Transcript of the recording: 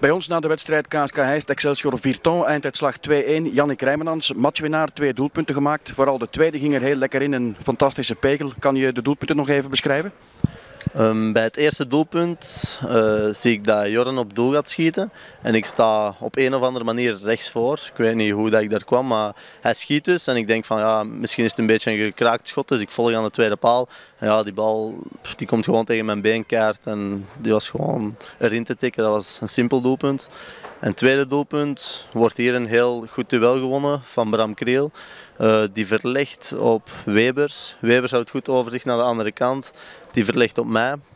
Bij ons na de wedstrijd KSK Heist Excelsior Virton, einduitslag 2-1. Jannik Rijmenans, matchwinnaar, 2 doelpunten gemaakt. Vooral de tweede ging er heel lekker in, een fantastische pegel. Kan je de doelpunten nog even beschrijven? Bij het eerste doelpunt zie ik dat Jorren op doel gaat schieten en ik sta op een of andere manier rechts voor. Ik weet niet hoe dat ik daar kwam, maar hij schiet dus en ik denk van ja, misschien is het een beetje een gekraakt schot, dus ik volg aan de tweede paal. En ja, die bal die komt gewoon tegen mijn beenkaart en die was gewoon erin te tikken. Dat was een simpel doelpunt. En het tweede doelpunt wordt hier een heel goed duel gewonnen van Bram Kriel. Die verlegt op Webers. Webers houdt goed overzicht naar de andere kant. Die verlegt op mij.